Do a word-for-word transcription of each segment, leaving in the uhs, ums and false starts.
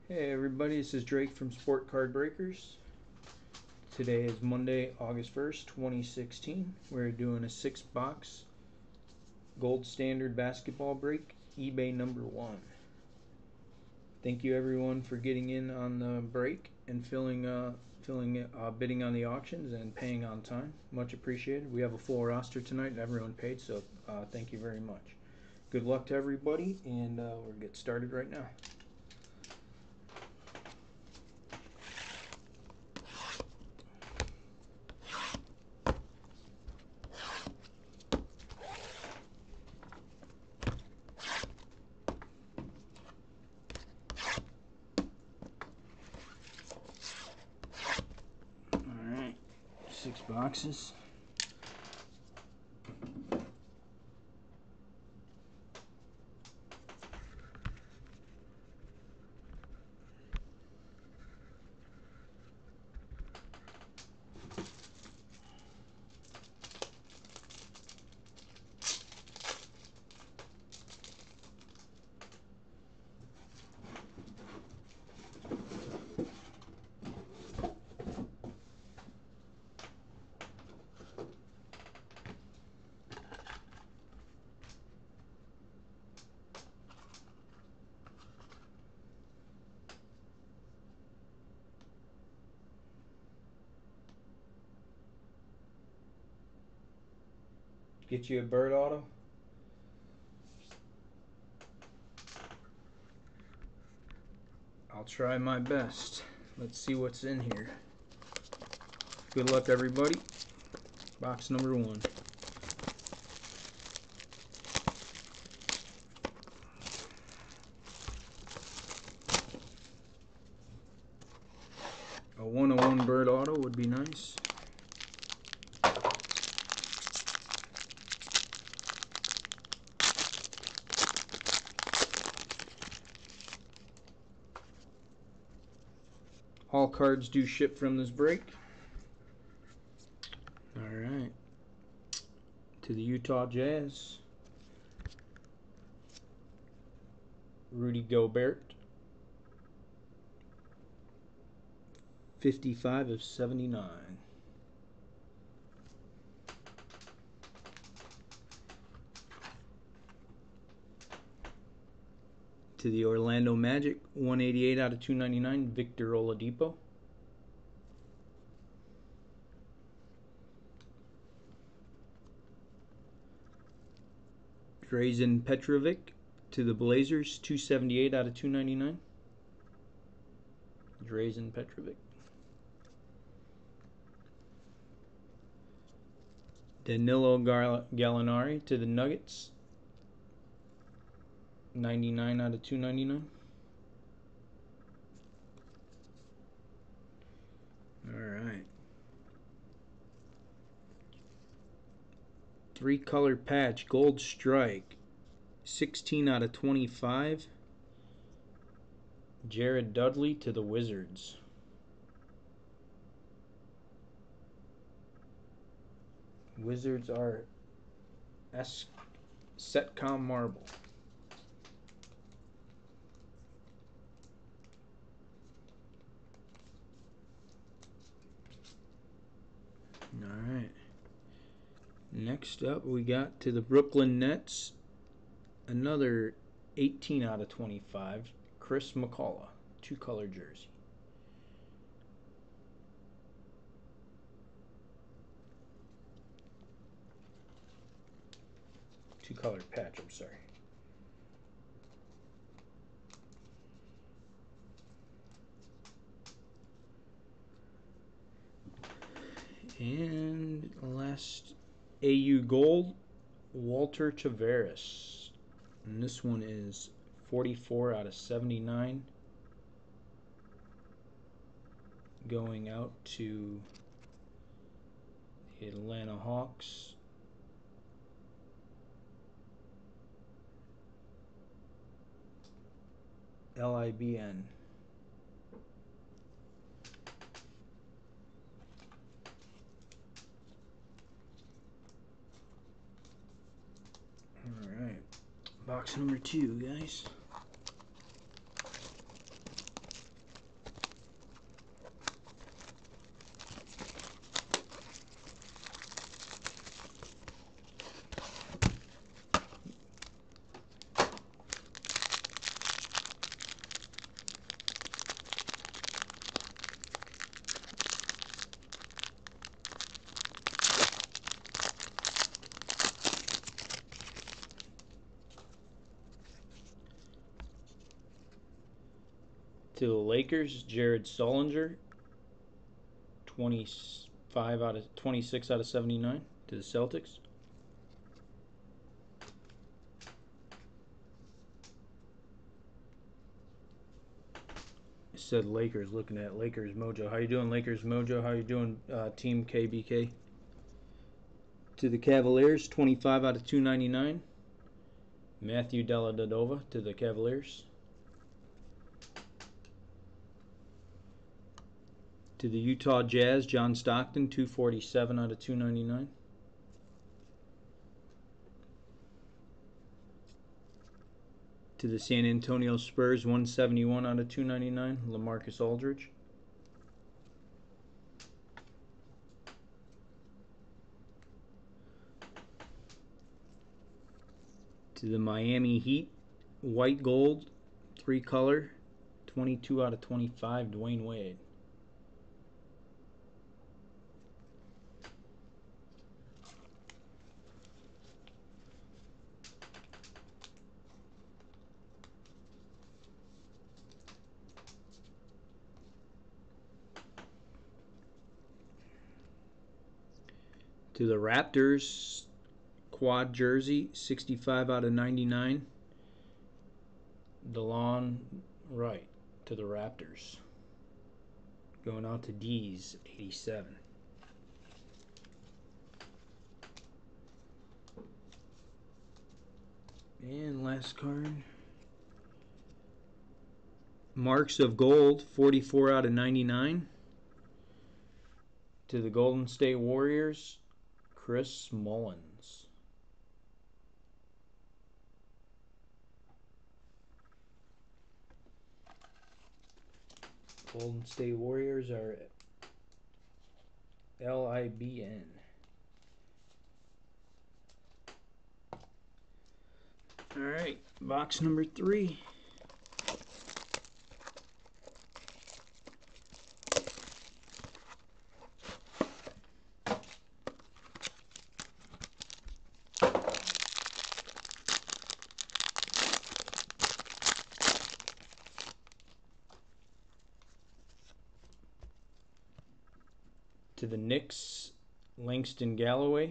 Hey everybody, this is Drake from Sport Card Breakers. Today is Monday, August first, twenty sixteen. We're doing a six box gold standard basketball break, eBay number one. Thank you everyone for getting in on the break and filling, uh, filling, uh, bidding on the auctions and paying on time. Much appreciated. We have a full roster tonight and everyone paid, so uh, thank you very much. Good luck to everybody, and uh, we'll get started right now. Alright, six boxes. Get you a bird auto. I'll try my best. Let's see what's in here. Good luck everybody. Box number one. A one oh one bird auto would be nice. All cards do ship from this break. Alright. To the Utah Jazz. Rudy Gobert. fifty-five of seventy-nine. To the Orlando Magic, one eighty-eight out of two ninety-nine, Victor Oladipo. Drazen Petrovic to the Blazers, two seventy-eight out of two ninety-nine. Drazen Petrovic. Danilo Gallinari to the Nuggets, ninety-nine out of two ninety-nine. Alright. Three color patch, gold strike, sixteen out of twenty-five. Jared Dudley to the Wizards. Wizards are S Setcom Marble. Alright. Next up we got to the Brooklyn Nets. Another eighteen out of twenty-five. Chris McCullough. Two color jersey. Two color patch, I'm sorry. And last A U Gold, Walter Tavares. And this one is forty-four out of seventy-nine. Going out to the Atlanta Hawks. L I B N. Alright. Box number two, guys. To the Lakers, Jared Sullinger, twenty-five out of twenty-six out of seventy-nine. To the Celtics. It said Lakers. Looking at Lakers Mojo. How you doing, Lakers Mojo? How you doing, uh, Team K B K? To the Cavaliers, twenty-five out of two ninety-nine. Matthew Dellavedova to the Cavaliers. To the Utah Jazz, John Stockton, two forty-seven out of two ninety-nine. To the San Antonio Spurs, one seventy-one out of two ninety-nine, LaMarcus Aldridge. To the Miami Heat, white gold, three color, twenty-two out of twenty-five, Dwayne Wade. To the Raptors, quad jersey, sixty-five out of ninety-nine, DeLon Wright to the Raptors. Going out to D's, eighty-seven. And last card. Marks of Gold, forty-four out of ninety-nine. To the Golden State Warriors, Chris Mullins. Golden State Warriors are L I B N. Alright, box number three. To the Knicks, Langston Galloway,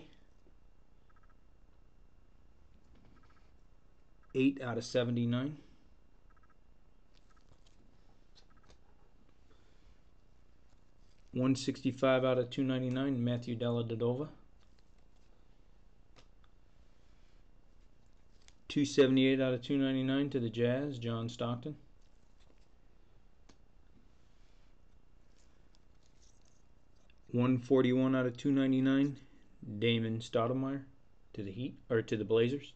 eight out of seventy-nine. one sixty-five out of two ninety-nine, Matthew Dellavedova. two seventy-eight out of two ninety-nine to the Jazz, John Stockton. one forty-one out of two ninety-nine, Damon Stoudemire to the Heat, or to the Blazers.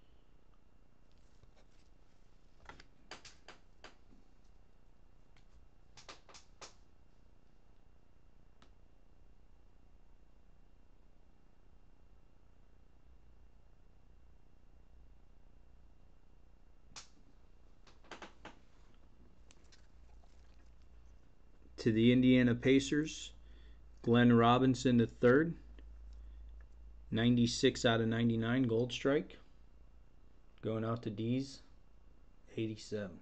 To the Indiana Pacers, Glenn Robinson the third, ninety-six out of ninety-nine, gold strike. Going out to D's, eighty-seven.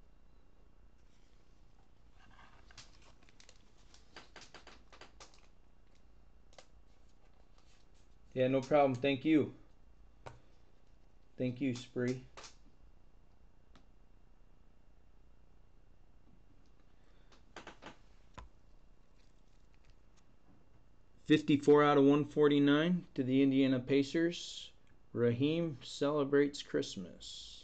Yeah, no problem. Thank you. Thank you, Spree. fifty-four out of one forty-nine to the Indiana Pacers. Raheem celebrates Christmas.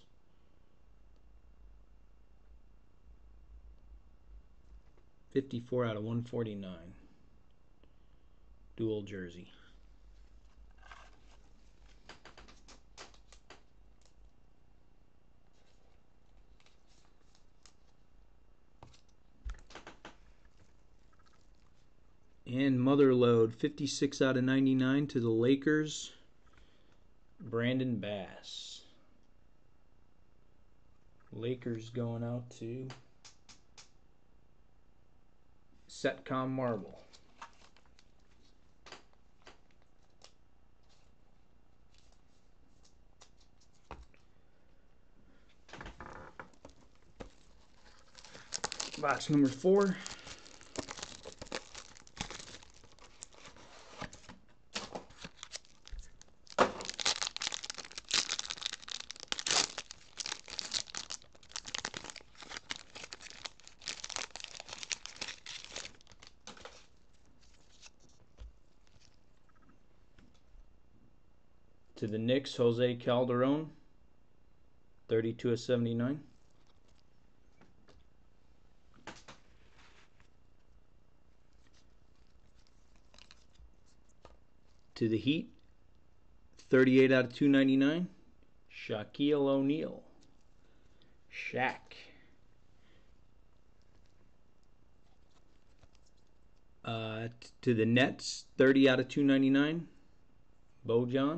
fifty-four out of one forty-nine. Dual jersey. And Motherload, fifty-six out of ninety-nine to the Lakers, Brandon Bass. Lakers going out to Setcom Marble. Box number four. To the Knicks, Jose Calderon, thirty-two of seventy-nine. To the Heat, thirty-eight out of two ninety-nine, Shaquille O'Neal. Shaq. Uh, to the Nets, thirty out of two ninety-nine, Bojan.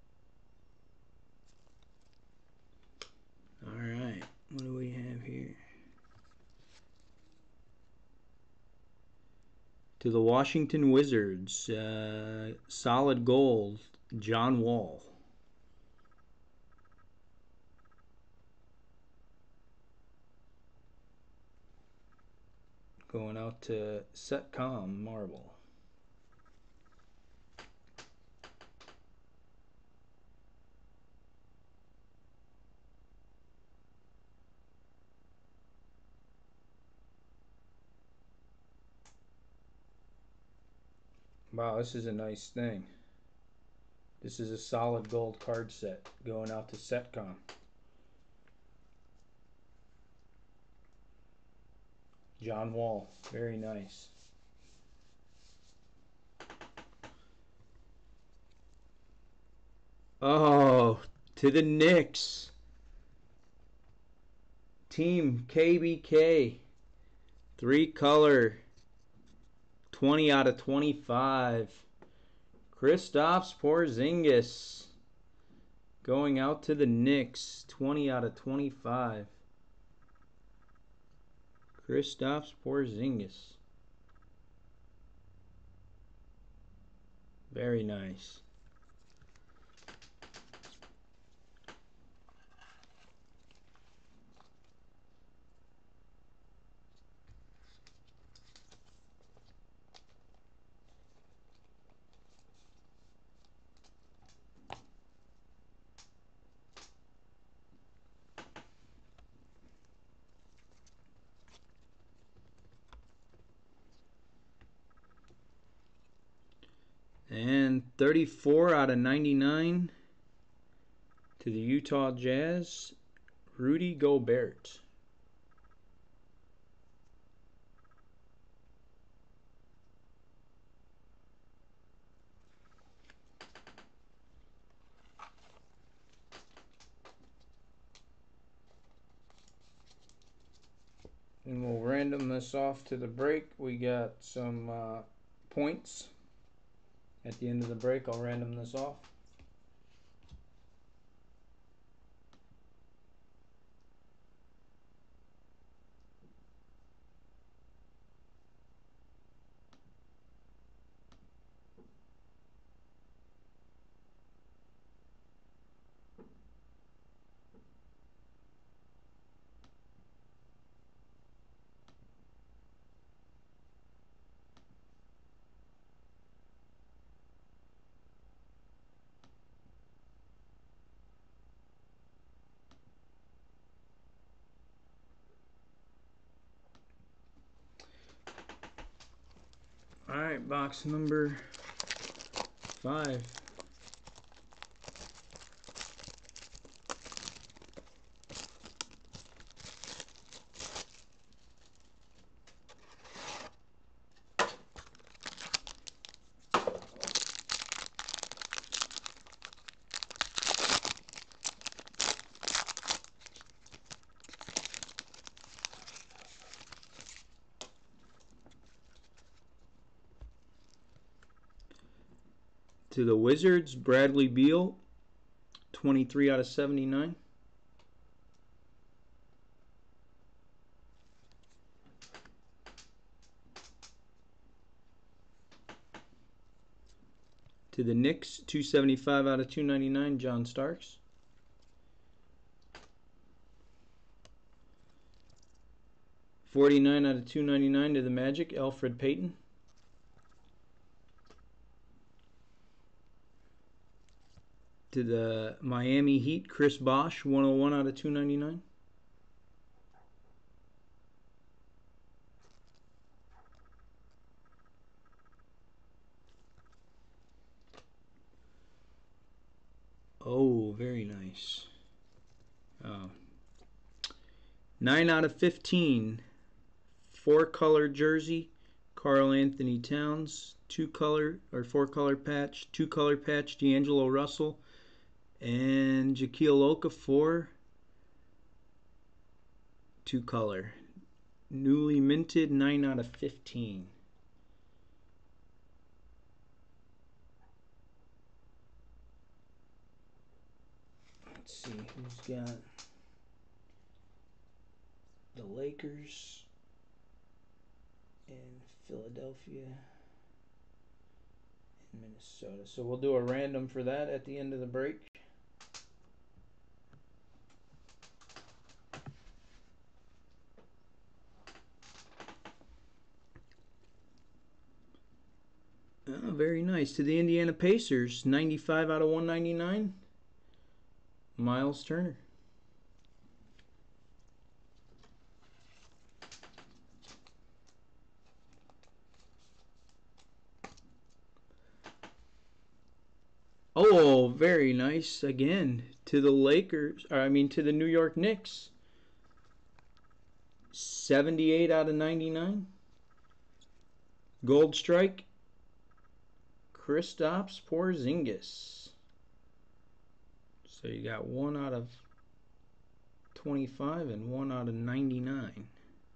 All right, what do we have here? To the Washington Wizards, uh, solid gold, John Wall. Going out to Setcom Marble. Wow, this is a nice thing. This is a solid gold card set going out to Setcom. John Wall, very nice. Oh, to the Knicks. Team K B K. Three color. twenty out of twenty-five. Kristaps Porzingis. Going out to the Knicks. twenty out of twenty-five. Kristaps Porzingis. Very nice. And thirty-four out of ninety-nine to the Utah Jazz, Rudy Gobert. And we'll random this off to the break. We got some uh, points. At the end of the break, I'll random this off. All right, box number five. To the Wizards, Bradley Beal, twenty-three out of seventy-nine. To the Knicks, two seventy-five out of two ninety-nine, John Starks. forty-nine out of two ninety-nine to the Magic, Elfrid Payton. To the Miami Heat, Chris Bosh, one oh one out of two ninety-nine. Oh, very nice. Oh. nine out of fifteen. Four color jersey, Karl Anthony Towns. Two color or four color patch. Two color patch, D'Angelo Russell. And Jaquil Okafor. Two color. Newly minted, nine out of fifteen. Let's see who's got the Lakers in Philadelphia and Minnesota. So we'll do a random for that at the end of the break. Oh, very nice. To the Indiana Pacers, ninety-five out of one ninety-nine. Miles Turner. Oh, very nice. Again, to the Lakers, or I mean to the New York Knicks. seventy-eight out of ninety-nine. Gold Strike. Kristaps Porzingis. So you got one out of twenty-five and one out of ninety-nine.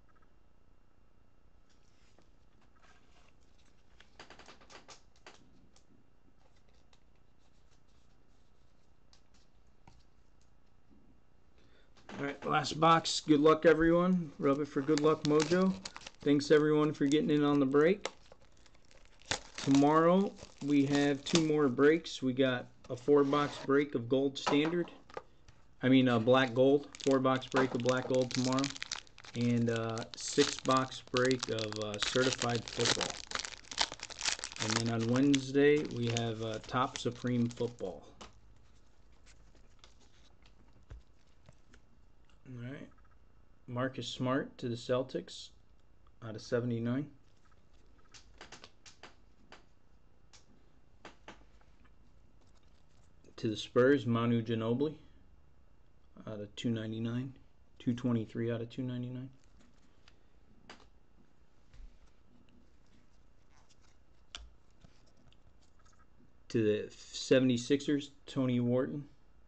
Alright, last box. Good luck, everyone. Rub it for Good Luck Mojo. Thanks, everyone, for getting in on the break. Tomorrow, we have two more breaks. We got a four-box break of Gold Standard. I mean, uh, Black Gold. Four-box break of Black Gold tomorrow. And uh, six-box break of uh, Certified Football. And then on Wednesday, we have uh, Top Supreme Football. Alright. Marcus Smart to the Celtics out of seventy-nine. To the Spurs, Manu Ginobili out of two ninety-nine. two twenty-three out of two ninety-nine. To the seventy-sixers, Tony Wharton.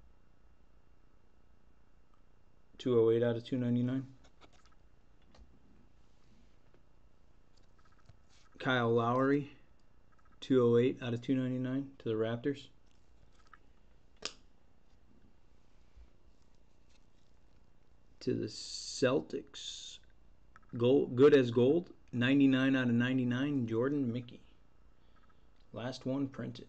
two oh eight out of two ninety-nine. Kyle Lowry, two oh eight out of two ninety-nine to the Raptors. To the Celtics, gold, good as gold, ninety-nine out of ninety-nine, Jordan Mickey. Last one printed.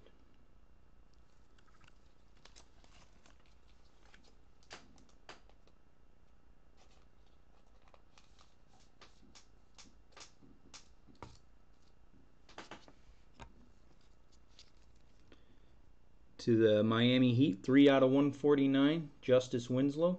To the Miami Heat, three out of one forty-nine, Justice Winslow.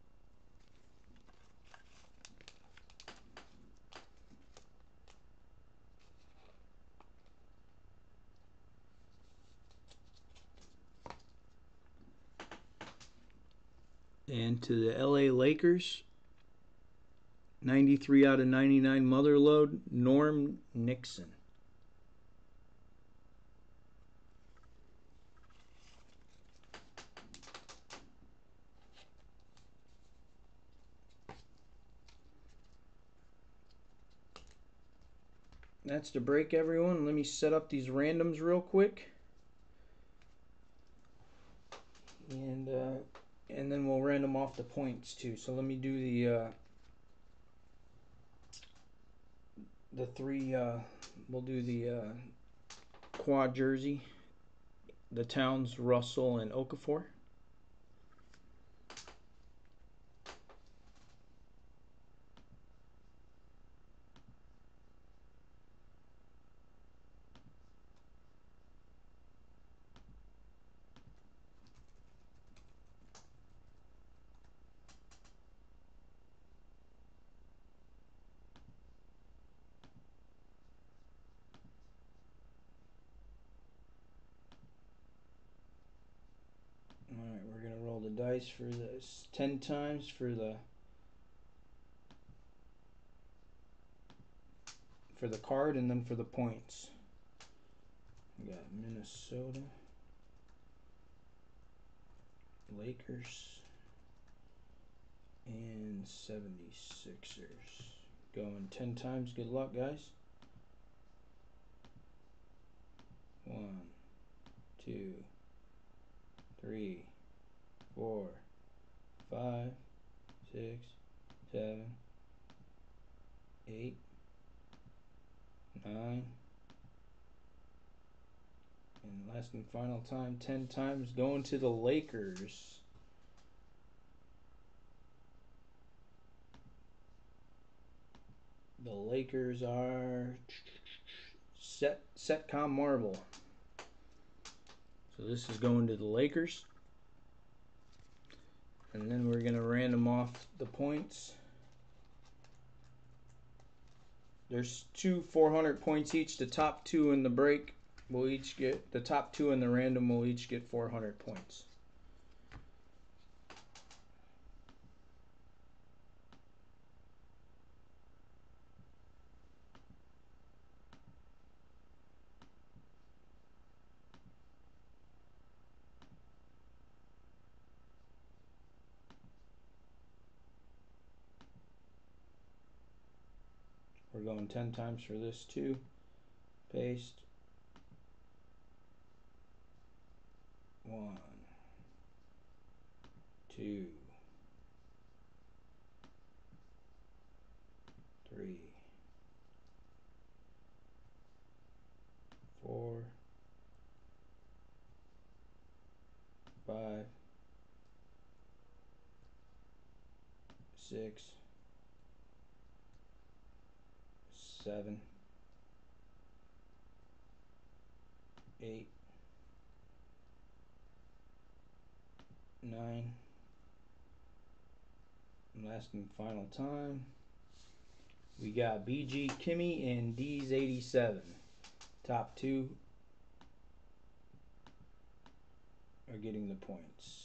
And to the L A Lakers, ninety-three out of ninety-nine, Motherlode, Norm Nixon. That's the break, everyone. Let me set up these randoms real quick. And uh, and then we'll random off the points too. So let me do the uh, the three. Uh, we'll do the uh, quad jersey, the Towns, Russell, and Okafor. guys for this. Ten times for the for the card, and then for the points. We got Minnesota, Lakers, and seventy-sixers. Going ten times. Good luck, guys. One, two, three, four, five, six, seven, eight, nine, and last and final time, ten times, going to the Lakers. The Lakers are set Setcom Marble. So this is going to the Lakers. And then we're going to random off the points. There's two four hundred points each. The top two in the break will each get, the top two in the random will each get four hundred points. We're going ten times for this too. Paste. One, two, three, four, five, six, seven, eight, nine, and last and final time, we got B G Kimmy and D's eighty-seven. Top two are getting the points.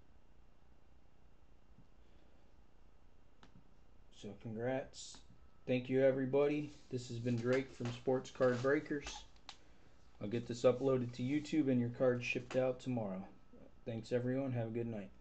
So congrats. Thank you, everybody. This has been Drake from Sports Card Breakers. I'll get this uploaded to YouTube and your cards shipped out tomorrow. Thanks, everyone. Have a good night.